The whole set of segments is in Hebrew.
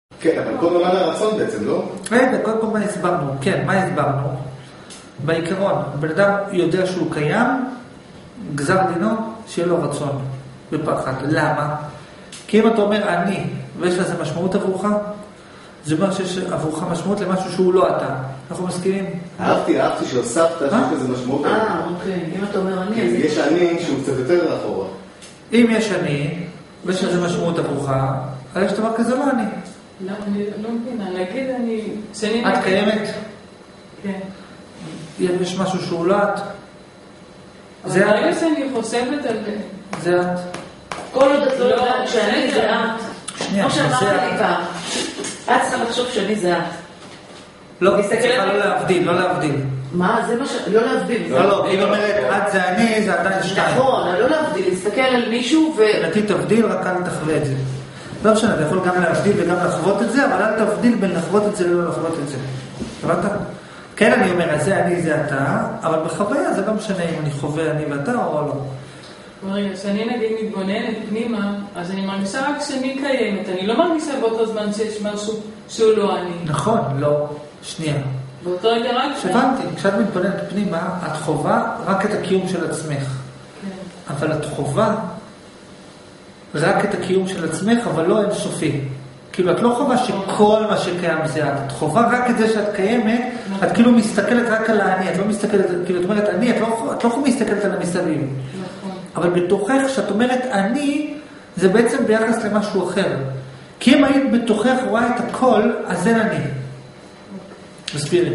כן, אבל קודם על הרצון בעצם, לא? קודם כל מה הסברנו? כן, מה הסברנו? בעיקרון, בן אדם יודע שהוא קיים, גזר דינו, שיהיה לו רצון בפחד. למה? כי אם אתה אומר אני, ויש לזה משמעות עבורך, זה אומר שיש עבורך משמעות למשהו שהוא לא אתה. אנחנו מסכימים? אהבתי שהוספת שיש לזה משמעות. אוקיי. אם אתה אומר אני, אז יש אני שהוא קצת יותר אחורה. אם יש אני, ויש לזה משמעות עבורך, אז יש דבר כזה לא אני. לא, אני לא מבינה. נגיד אני... את קיימת? כן. יש משהו שהוא לא את? אבל ברגע שאני חושבת על זה. זה את. כל עוד את לא יודעת שאני זה את. שנייה, כמו שאמרת לי פעם. את צריכה לחשוב שאני זה את. לא, צריכה לא להבדיל, לא להבדיל. מה? זה מה ש... לא להבדיל. לא, אם אומרת את זה אני, זה עדיין שתיים. נכון, לא להבדיל, להסתכל על מישהו ו... נתי תבדיל, רק אל תחווה את זה. לא משנה, אתה יכול גם להבדיל וגם לחוות את זה, אבל אל תבדיל בין לחוות את זה ולא לחוות את זה. הבנת? כן, אני אומר, זה אני, זה אתה, אבל בחוויה זה לא משנה אם אני חווה אני ואתה או לא. רגע, כשאני נגיד מתבוננת פנימה, אז אני מרגישה רק שאני קיימת. אני לא מרגישה באותו זמן שיש משהו שהוא לא אני. נכון, לא. שנייה. באותו רגע רק... שבנתי, כשאת מתבוננת פנימה, את חובה רק את הקיום של עצמך. כן. אבל את חובה רק את הקיום של עצמך, אבל לא אינסופי. כאילו, את לא חובה שכל מה שקיים זה את. את חובה רק את זה שאת קיימת, את כאילו מסתכלת רק על האני, את לא מסתכלת, כאילו, את אומרת, אני, את לא יכולה מסתכלת על המסביב. אבל בתוכך, שאת אומרת אני, זה בעצם ביחס למשהו אחר. כי אם היית בתוכך רואה את הכל, אז אין אני. מסבירי.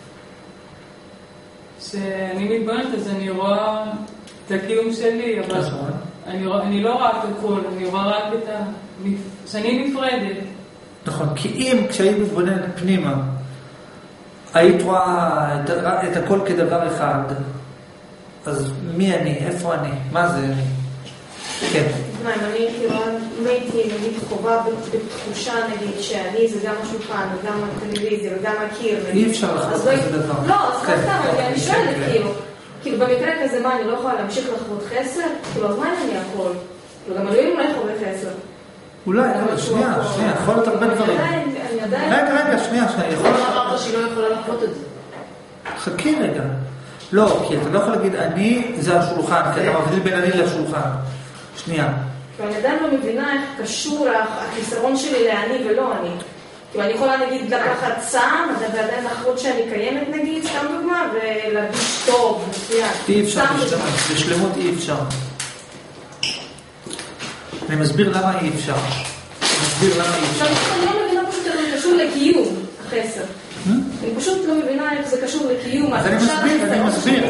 כשאני מתבוננת, אז אני רואה את הקיום שלי, אבל אני לא רואה את הכל, אני רואה רק את שאני נפרדת. נכון, כי אם כשהיית מתבוננת פנימה, היית רואה את הכל כדבר אחד, אז מי אני? איפה אני? מה זה אני? כן. אני הייתי נגיד חובה בתחושה נגיד שאני זה גם השולחן וגם הטלוויזיה וגם הקיר. אי אפשר לחוות כזה דבר. לא, אז אני שואלת כאילו במקרה כזה מה אני לא יכולה להמשיך לחוות חסר? כאילו אז מה אני הכל? גם אלוהים אולי חווה חסר. אולי, שנייה, יכול להיות הרבה דברים. רגע, שנייה, יכול להיות. אמרת שהיא לא יכולה לחוות את זה. חכי רגע. לא, כי אתה לא יכול להגיד אני זה השולחן, כי אתה מבדיל בין אני לשולחן. שנייה. כי אני עדיין לא מבינה איך קשור החיסרון שלי לאני ולא אני. כי אני יכולה נגיד לקחת צעם, ועדיין לחוות שאני קיימת נגיד, סתם דוגמה, ולהרגיש טוב, מצוין. אי אפשר, בשלמות אי אפשר. אני מסביר למה אי אפשר. אני לא מבינה פשוט איך זה קשור לקיום, החסר. אני פשוט לא מבינה איך זה קשור לקיום. אז אני מסביר.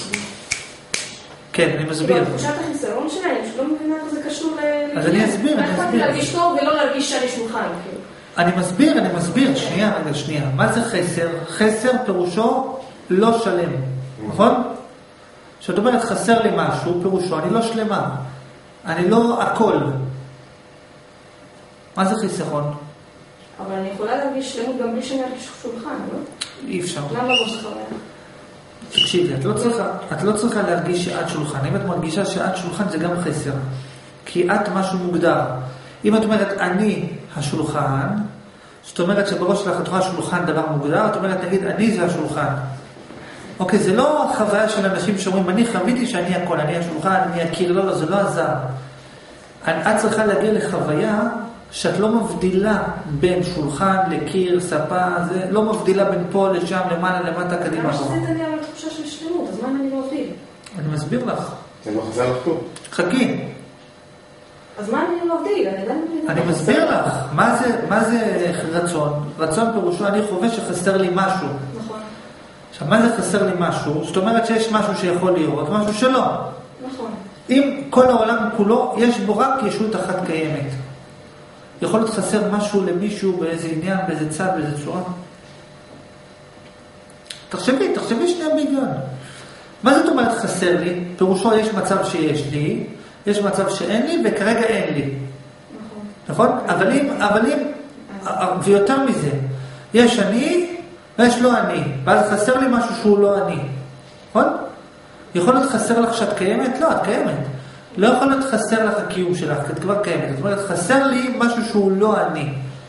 כן, אני מסביר. תחושת החיסרון שלה, אני פשוט לא מבינה איך זה קשור לקיום. אז אני אסביר. איך יכולתי להרגיש טוב ולא להרגיש שאני שולחן. אני מסביר. שנייה. מה זה חסר? חסר פירושו לא שלם. נכון? כשאת אומרת חסר לי משהו, פירושו אני לא שלמה. אני לא הכל. מה זה חיסרון? אבל אני יכולה להרגיש שלמות גם בלי שאני ארגיש שולחן, לא? אי אפשר. למה לא זכריה? תקשיבי, את לא צריכה להרגיש שאת שולחן. אם את מרגישה שאת שולחן זה גם חסר. כי את משהו מוגדר. אם את אומרת אני השולחן, זאת אומרת שבראש שלך את רואה שולחן דבר מוגדר, את אומרת נגיד אני זה השולחן. אוקיי, זה לא חוויה של אנשים שאומרים אני חוויתי שאני הכל, אני השולחן, אני הקיר, לא, זה לא עזר. את צריכה להגיע לחוויה שאת לא מבדילה בין שולחן לקיר, ספה, זה לא מבדילה בין פה לשם, למעלה, למטה, קדימה. למה שזה תניע על התחושה של שלמות, אז מה אם אני לא מבדיל? אני מסביר לך. זה לא חזר לך פה. חכי. אז מה אני לא מבדיל? אני מסביר לך. מה זה רצון? רצון פירושו אני חווה שחסר לי משהו. נכון. עכשיו, מה זה חסר לי משהו? זאת אומרת שיש משהו שיכול להיות, משהו שלא. נכון. אם כל העולם כולו, יש בו רק ישות אחת קיימת. יכול להיות חסר משהו למישהו באיזה עניין, באיזה צד, באיזה צורה. תחשבי שנייה בהיגיון. מה זאת אומרת חסר לי? פירושו יש מצב שיש לי, יש מצב שאין לי, וכרגע אין לי. נכון? אבל אם, ויותר מזה, יש אני, ויש לא אני. ואז חסר לי משהו שהוא לא אני. נכון? יכול להיות חסר לך שאת קיימת? לא, את קיימת. לא יכול להיות חסר לך הקיום שלך, כי את כבר קיימת. זאת אומרת, חסר לי משהו שהוא לא אני.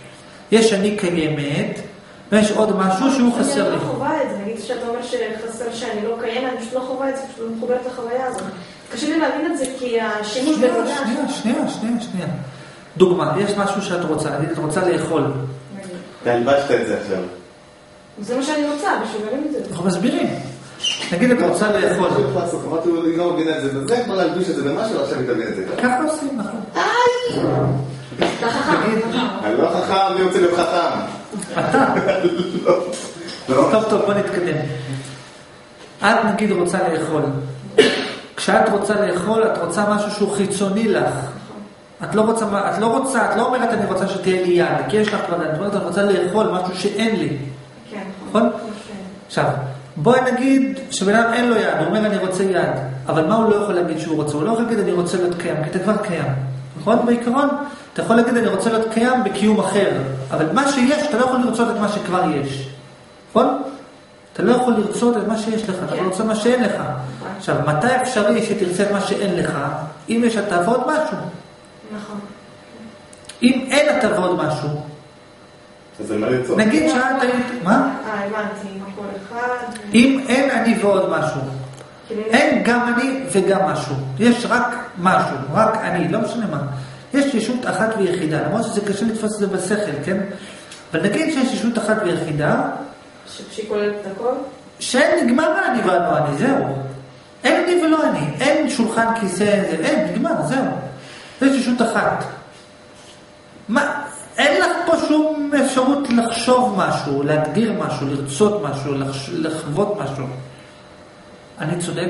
יש אני קיימת, ויש עוד משהו שהוא חסר לי. אני לא חווה את זה, נגיד שאתה אומר שחסר שאני לא קיימת, אני פשוט לא חווה את זה, פשוט לא מחוברת לחוויה הזאת. קשה לי להבין את זה כי השימוש בוודע... שנייה. דוגמה, יש משהו שאת רוצה, נגיד, את רוצה לאכול. והלבשת את זה עכשיו. זה מה שאני רוצה, בשביל להבין את זה. אנחנו מסבירים. נגיד, את רוצה לאכול. אמרתי, היא לא מבינה את זה בזה, כבר להלביש את זה במשהו, עכשיו היא תבין את זה. ככה עושים, נכון. אתה חכם. אני לא חכם, אני רוצה להיות חכם. אתה. לא. טוב, בוא נתקדם. את נגיד רוצה לאכול. כשאת רוצה לאכול, את רוצה משהו שהוא חיצוני לך. את לא אומרת אני רוצה שתהיה לי יד, כי יש לך כבר, את אומרת אני רוצה לאכול משהו שאין לי. כן, נכון? עכשיו, בואי נגיד שבן אדם אין לו יד, הוא אומר אני רוצה יד, אבל מה הוא לא יכול להגיד שהוא רוצה? הוא לא יכול להגיד אני רוצה להיות קיים, כי אתה כבר קיים. נכון? בעיקרון, אתה יכול להגיד אני רוצה להיות קיים בקיום אחר, אבל מה שיש, אתה לא יכול לרצות את מה שכבר יש. נכון? אתה לא יכול לרצות את מה שיש לך, אתה לא רוצה מה שאין לך. עכשיו, מתי אפשרי שתרצה את מה שאין לך, אם יש אתה ועוד משהו? נכון. אם אין אתה ועוד משהו, אז זה מה לרצות? נגיד שאת היית... מה? הבנתי, הכל אחד. אם אין אני ועוד משהו, אין גם אני וגם משהו. יש רק משהו, רק אני, לא משנה מה. יש ישות אחת ויחידה, למרות שזה קשה לתפוס את זה בשכל, כן? אבל נגיד שיש ישות אחת ויחידה, שהיא כוללת את הכל? שאין נגמר אני ולא אני, זהו. אין אני ולא אני, אין שולחן כיסא, אין, נגמר, זהו. יש ישות אחת. מה? אין לך פה שום אפשרות לחשוב משהו, להגדיר משהו, לרצות משהו, לחוות משהו. אני צודק?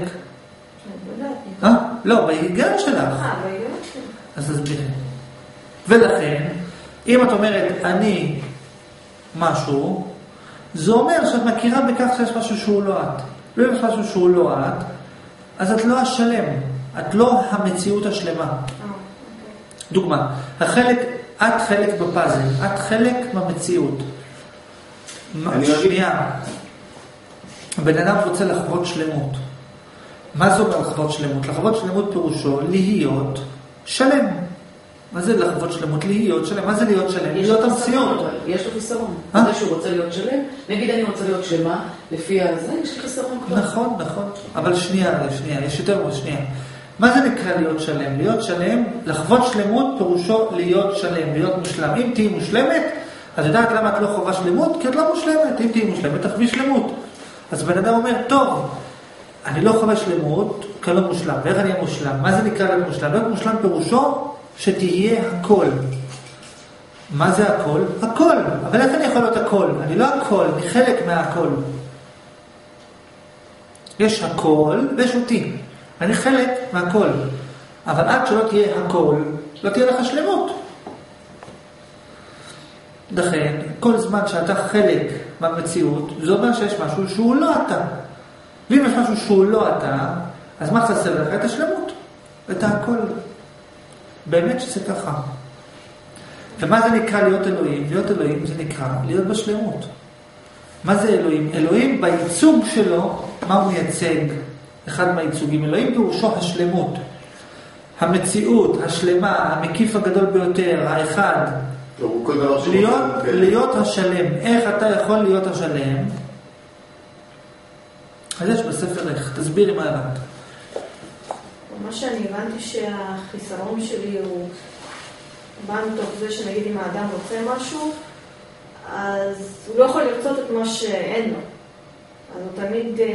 לא, בהיגיון שלך. בהיגיון שלך. אז תסבירי. ולכן, אם את אומרת אני משהו, זה אומר שאת מכירה בכך שיש משהו שהוא לא את. לא יש משהו שהוא לא את, אז את לא השלם. את לא המציאות השלמה. דוגמה, את חלק בפאזל, את חלק במציאות. שנייה, הבן אדם רוצה לחוות שלמות. מה זה אומר לחוות שלמות? לחוות שלמות פירושו להיות שלם. מה זה לחוות שלמות? להיות שלם. מה זה להיות שלם? להיות המציאות. יש לו חיסרון. זה שהוא רוצה להיות שלם, נגיד אני רוצה להיות שלמה, לפי הזה יש לי חיסרון כבר. נכון. אבל שנייה, יש יותר שנייה. מה זה נקרא להיות שלם? להיות שלם, לחוות שלמות פירושו להיות שלם, להיות מושלם. אם תהי מושלמת, אז יודעת למה את לא חובה שלמות? כי את לא מושלמת. אם תהי מושלמת, תחווי שלמות. אז בן אדם אומר, טוב, אני לא חווה שלמות, כי לא מושלם. ואיך אני אהיה מושלם? מה זה נקרא להיות מושלם? להיות מושלם פירושו שתהיה הכל. מה זה הכל? הכל. אבל איך אני יכול להיות הכל? אני לא הכל, אני חלק מההכל. יש הכל ויש אותי. אני חלק מהכל. אבל עד שלא תהיה הכל, לא תהיה לך שלמות. לכן, כל זמן שאתה חלק מהמציאות, זה אומר שיש משהו שהוא לא אתה. ואם יש משהו שהוא לא אתה, אז מה חסר לך? את השלמות. את הכל. באמת שזה ככה. ומה זה נקרא להיות אלוהים? להיות אלוהים זה נקרא להיות בשלמות. מה זה אלוהים? אלוהים בייצוג שלו, מה הוא מייצג? אחד מהייצוגים. אלוהים פירושו השלמות. המציאות, השלמה, המקיף הגדול ביותר, האחד. להיות השלם. איך אתה יכול להיות השלם? אז יש בספר איך. תסבירי מה הבנת. מה שאני הבנתי שהחיסרון שלי הוא בא מתוך זה שנגיד אם האדם רוצה משהו, אז הוא לא יכול לרצות את מה שאין לו. אז הוא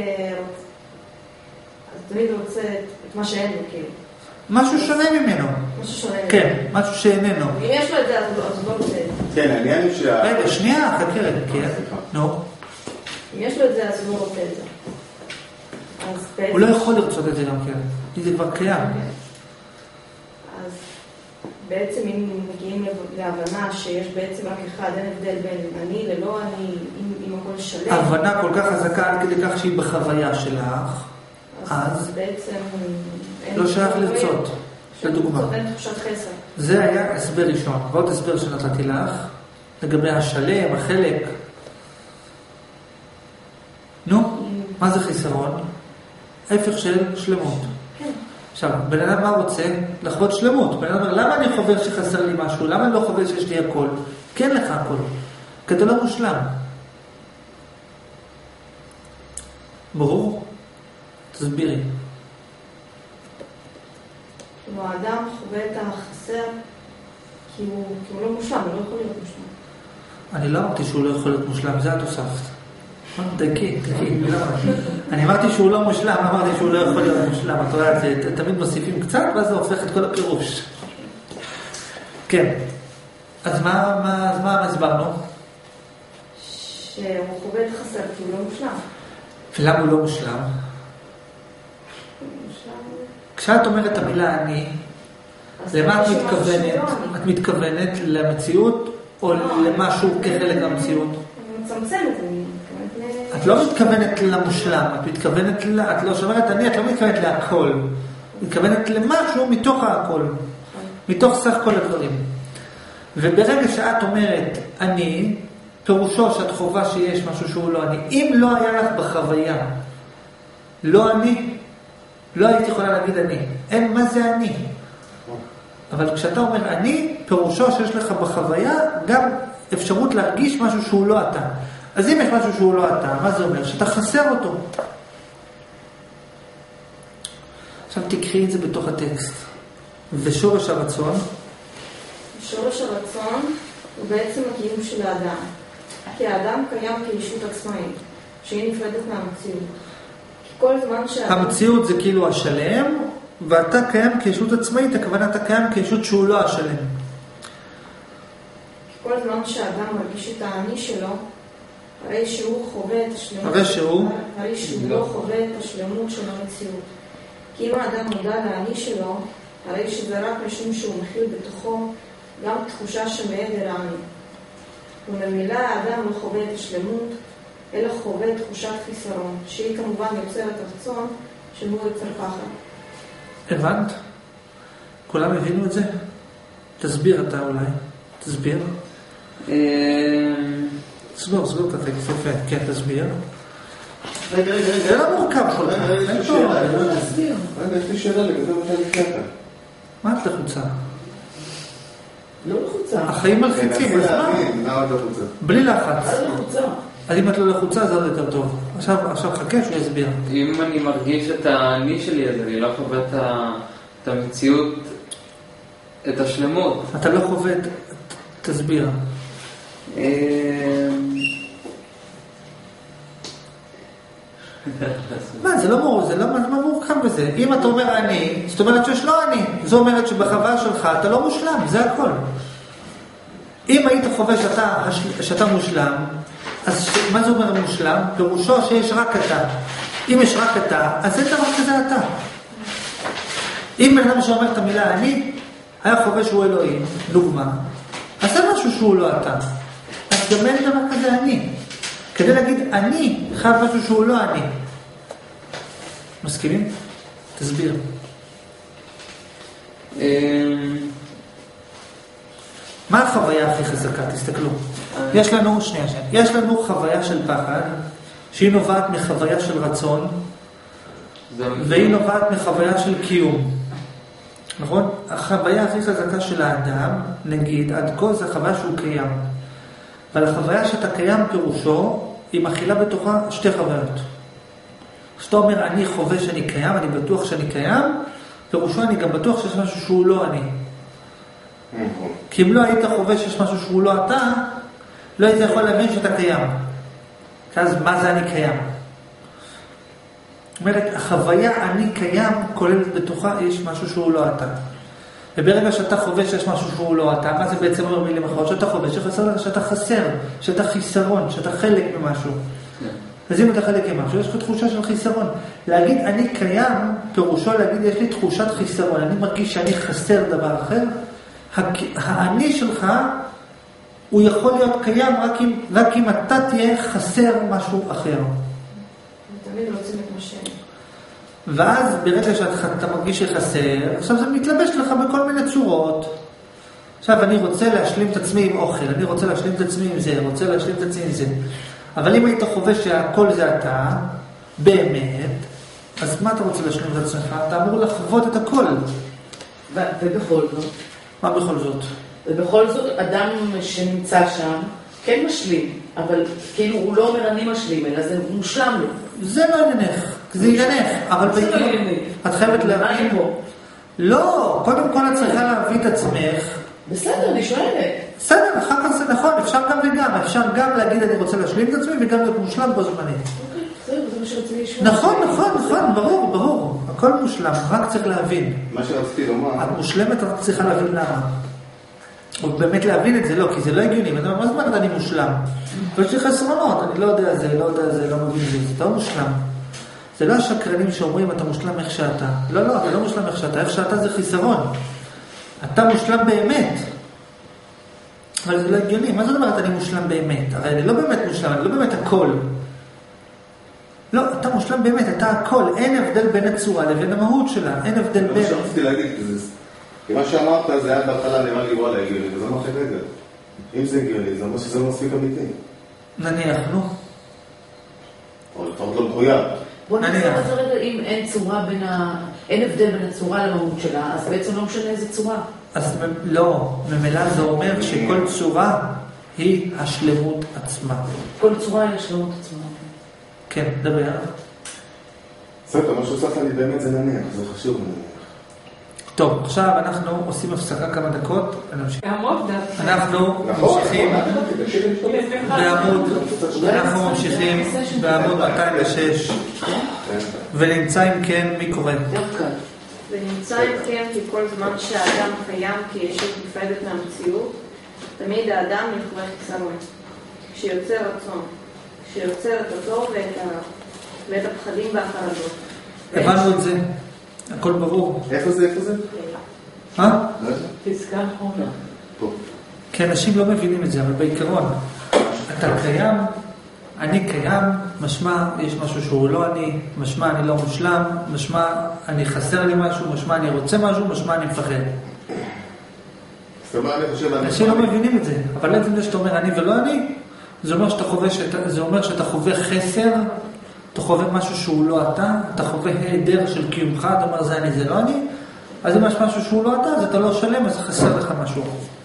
תמיד רוצה את מה שאין לו, כאילו. משהו שונה ממנו. משהו שונה ממנו. כן, משהו שאיננו. אם יש לו את זה, אז הוא לא רוצה את זה. כן, העניין הוא רגע, שנייה, חכה רגע, כן. נו. אם יש לו את זה, אז הוא לא רוצה את זה. הוא לא יכול לרצות את זה גם כן, כי זה כבר קיים. אז בעצם אם מגיעים להבנה שיש בעצם רק אחד, אין הבדל בין אני ללא אני, אם הכל שלם. הבנה כל כך חזקה עד כדי כך שהיא בחוויה שלך, אז בעצם לא שייך לרצות. לדוגמה. אין תחושת חסר. זה היה הסבר ראשון. ועוד הסבר שנתתי לך, לגבי השלם, החלק. נו, מה זה חיסרון? ההפך של שלמות. כן. עכשיו, בן אדם מה רוצה? לחוות שלמות. בן אדם אומר, למה אני חובר שחסר לי משהו? למה אני לא חובר שיש לי הכל? כי אין לך הכל, כי אתה לא מושלם. ברור? תסבירי. כאילו האדם חווה את החסר כי הוא לא מושלם, הוא לא יכול להיות מושלם. אני לא אמרתי שהוא לא יכול להיות מושלם, זה את הוספת. דקי, אני אמרתי שהוא לא מושלם, אמרתי שהוא לא יכול להיות מושלם. את רואה, תמיד מוסיפים קצת, ואז זה הופך את כל הפירוש. כן. אז מה הסברנו? שהוא חווה את החסר כי הוא לא מושלם. ולמה הוא לא מושלם? כשאת אומרת את המילה אני, למה את מתכוונת? את מתכוונת למציאות או למשהו כחלק מהמציאות? אני מצמצמת, את לא מתכוונת למושלם, את מתכוונת, את לא שומרת אני, את לא מתכוונת להכל. את מתכוונת למשהו מתוך הכל, מתוך סך כל הדברים. וברגע שאת אומרת אני, פירושו שאת חובה שיש משהו שהוא לא אני. אם לא היה לך בחוויה, לא אני, לא הייתי יכולה להגיד אני. אין מה זה אני. אבל כשאתה אומר אני, פירושו שיש לך בחוויה גם אפשרות להרגיש משהו שהוא לא אתה. אז אם יש משהו שהוא לא אתה, מה זה אומר? שאתה חסר אותו. עכשיו תקחי את זה בתוך הטקסט. ושורש הרצון? שורש הרצון הוא בעצם הקיום של האדם. כי האדם קיים כישות עצמאית, שהיא נפרדת מהמציאות. כי כל זמן שהאדם... המציאות זה כאילו השלם, ואתה קיים כישות עצמאית, הכוונה אתה קיים כישות שהוא לא השלם. כי כל זמן שהאדם מרגיש את האני שלו, הרי שהוא חווה את השלמות. הרי שהוא לא חווה את השלמות של המציאות. כי אם האדם מודע לאני שלו, הרי שזה רק משום שהוא מכיל בתוכו גם תחושה שמעבר האני. וממילה האדם לא חווה את השלמות, אלא חווה תחושת חיסרון, שהיא כמובן יוצרת רצון שהוא יוצר פחד. הבנת? כולם הבינו את זה? תסביר אתה אולי. תסביר. סגור את הטקסט, יפה. כן, תסביר. רגע. זה לא מורכב כל כך. יש לי שאלה לגבי מה שאני קטע. מה את לחוצה? לא לחוצה. החיים מלחיצים, אז מה? מה עוד לחוצה? בלי לחץ. לא לחוצה. אז אם את לא לחוצה, זה עוד יותר טוב. עכשיו חכה שהוא יסביר. אם אני מרגיש את האני שלי, אז אני לא חווה את המציאות, את השלמות. אתה לא חווה, תסביר. זה לא מורכב בזה. אם אתה אומר אני, זאת אומרת שיש לא אני. זאת אומרת שבחוויה שלך אתה לא מושלם, זה הכל. אם היית חווה שאתה מושלם, אז מה זה אומר מושלם? פירושו שיש רק אתה. אם יש רק אתה, אז אין דבר כזה אתה. אם בן אדם שאומר את המילה אני, היה חווה שהוא אלוהים, דוגמה, אז זה משהו שהוא לא אתה. אז גם אין דבר כזה אני. כדי להגיד אני, חייב משהו שהוא לא אני. מסכימים? תסביר. מה החוויה הכי חזקה? תסתכלו. יש לנו חוויה של פחד, שהיא נובעת מחוויה של רצון, והיא נובעת מחוויה של קיום. נכון? החוויה הכי חזקה של האדם, נגיד, עד כה זה החוויה שהוא קיים. אבל החוויה שאתה קיים פירושו, היא מכילה בתוכה שתי חוויות. כשאתה אומר, אני חווה שאני קיים, אני בטוח שאני קיים, פירושו אני גם בטוח שיש משהו שהוא לא אני. כי אם לא היית חווה שיש משהו שהוא לא אתה, לא היית יכול להבין שאתה קיים. אז מה זה אני קיים? זאת אומרת, החוויה אני קיים כוללת בתוכה יש משהו שהוא לא אתה. וברגע שאתה חווה שיש משהו שהוא לא אתה, מה זה בעצם אומר מילים אחרות? שאתה חווה שאתה חסר, שאתה חיסרון, שאתה חלק ממשהו. אז אם אתה חלק ממשהו, יש לך תחושה של חיסרון. להגיד אני קיים, פירושו להגיד יש לי תחושת חיסרון. אני מרגיש שאני חסר דבר אחר. האני שלך, הוא יכול להיות קיים רק אם אתה תהיה חסר משהו אחר. תמיד רוצים את משהו. ואז ברגע שאתה מרגיש שחסר, עכשיו זה מתלבש לך בכל מיני צורות. עכשיו אני רוצה להשלים את עצמי עם אוכל, אני רוצה להשלים את עצמי עם זה, רוצה להשלים את עצמי עם זה. אבל אם היית חווה שהכל זה אתה, באמת, אז מה אתה רוצה להשלים את עצמך? אתה אמור לחוות את הכל. ובכל זאת. מה בכל זאת? ובכל זאת אדם שנמצא שם כן משלים, אבל כאילו הוא לא אומר אני משלים, אלא זה מושלם לו. זה לא עניינך, זה עניינך, אבל זה לא ענייני. את חייבת להבין פה. לא, קודם כל את צריכה להביא את עצמך. בסדר, אני שואלת. בסדר, אחר כך זה נכון, אפשר גם וגם, אפשר גם להגיד אני רוצה להשלים את עצמי וגם להיות מושלם בו זמנית. זה מה שרציתי לשמוע. נכון, ברור, הכל מושלם, רק צריך להבין. מה שרציתי לומר... את מושלמת, רק צריכה להבין למה. או באמת להבין את זה, לא, כי זה לא הגיוני, מה זאת אומרת אני מושלם? ויש לי חסרונות, אני לא יודע זה, לא מבין זה, זה לא מושלם. זה לא השקרנים שאומרים אתה מושלם איך שאתה. לא, אתה לא מושלם איך שאתה, איך שאתה זה חיסרון. אתה מושלם באמת. אבל זה לא הגיוני, מה זאת אומרת אני מושלם באמת? הרי אני לא באמת מושלם, אני לא באמת הכל. לא, אתה מושלם באמת, אתה הכל, אין הבדל בין הצורה לבין המהות שלה, אין הבדל בין... מה שרציתי להגיד, כי מה שאמרת זה היה בהתחלה נראה לי וואלה הגיוני, וזה אמרתי רגע. אם זה הגיוני, זה אומר שזה לא מספיק אמיתי. נניח, נו. או לפחות לא מחויב. בוא נעשה את זה רגע, אם אין הבדל בין הצורה למהות שלה, אז בעצם לא משנה איזה צורה. אז לא, ממילא זה אומר שכל צורה היא השלמות עצמה. כל צורה היא השלמות עצמה. כן, דבר. בסדר, מה שהוסף לי באמת זה נניח, זה חשוב נניח. טוב, עכשיו אנחנו עושים הפסקה כמה דקות. אנחנו ממשיכים בעמוד 206 ונמצא אם כן מי קורא? ונמצא אם כן כי כל זמן שהאדם קיים כישות נפרדת מהמציאות, תמיד האדם יחווה חיסרון, כשיוצר רצון, כשיוצר את הטוב ואת הפחדים והחרדות. הבנו את זה, הכל ברור. איפה זה? פסקה אחרונה. כי אנשים לא מבינים את זה, אבל בעיקרון, אתה קיים, אני קיים, משמע יש משהו שהוא לא אני, משמע אני לא מושלם, משמע אני חסר לי משהו, משמע אני רוצה משהו, משמע אני מפחד. אנשים לא מבינים את זה, אבל לעצם זה שאתה אומר אני ולא אני, זה אומר שאתה חווה חסר, אתה חווה משהו שהוא לא אתה חווה היעדר של קיומך, אתה אומר זה אני, זה לא אני, אז אם יש משהו שהוא לא אתה, אז אתה לא שלם, אז חסר לך משהו.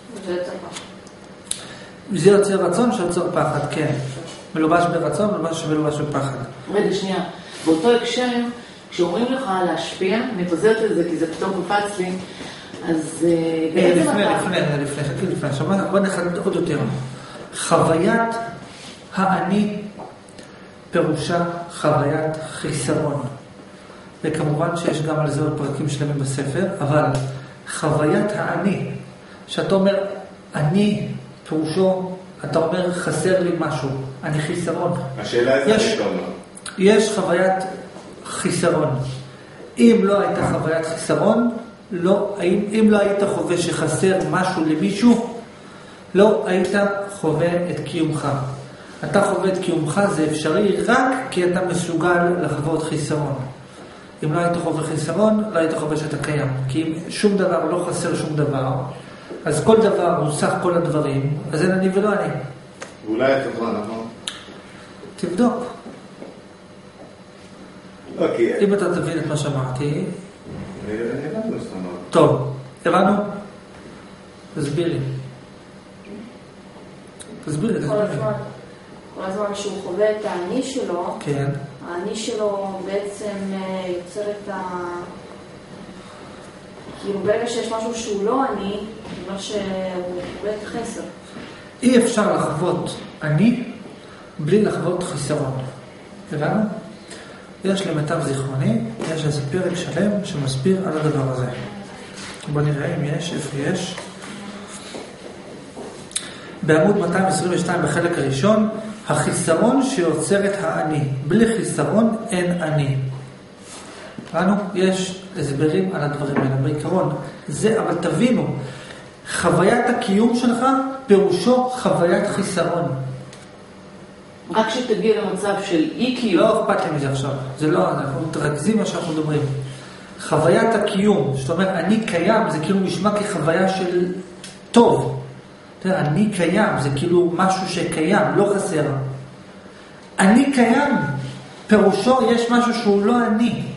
זה יוצר רצון שיוצר פחד, כן. מלובש ברצון, מלובש בפחד. רגע, שנייה. באותו הקשר, כשאומרים לך להשפיע, אני חוזרת לזה כי זה פתאום קופץ לי, אז לפני. עכשיו בוא נחדד עוד יותר. חוויית האני פירושה חוויית חיסרון. וכמובן שיש גם על זה עוד פרקים שלמים בספר, אבל חוויית האני, שאתה אומר, אני פירושו, אתה אומר חסר לי משהו, אני חיסרון. השאלה איזה יש חוויית חיסרון. אם לא הייתה חוויית חיסרון, אם לא היית חווה שחסר משהו למישהו, לא היית חווה את קיומך. אתה חווה את קיומך, זה אפשרי רק כי אתה מסוגל לחוות חיסרון. אם לא היית חווה חיסרון, לא היית חווה שאתה קיים. כי אם שום דבר לא חסר שום דבר, אז כל דבר הוא סך כל הדברים, אז אין אני ולא אני. ואולי אתה כבר נכון? תבדוק. אוקיי. אם אתה תבין את מה שאמרתי. אני הבנתי מה שאתה אמרת. טוב, הבנו? תסביר לי. כל הזמן שהוא חווה את האני שלו, כן. האני שלו בעצם יוצר את כאילו ברגע שיש משהו שהוא לא אני, זה אומר שהוא חווה את החסר. אי אפשר לחוות אני בלי לחוות חיסרון. הבנו? יש למיטב זיכרוני, יש איזה פרק שלם שמסביר על הדבר הזה. בוא נראה אם יש, איפה יש. בעמוד 222 בחלק הראשון, החיסרון שיוצר את האני. בלי חיסרון אין אני. ראינו? יש הסברים על הדברים האלה בעיקרון. זה, אבל תבינו, חוויית הקיום שלך פירושו חוויית חיסרון. רק שתגיע למצב של אי קיום. לא אכפת לי מזה עכשיו. זה לא, אנחנו מתרכזים מה שאנחנו מדברים. חוויית הקיום, זאת אומרת, אני קיים, זה כאילו נשמע כחוויה של טוב. אני קיים, זה כאילו משהו שקיים, לא חסר. אני קיים, פירושו יש משהו שהוא לא אני.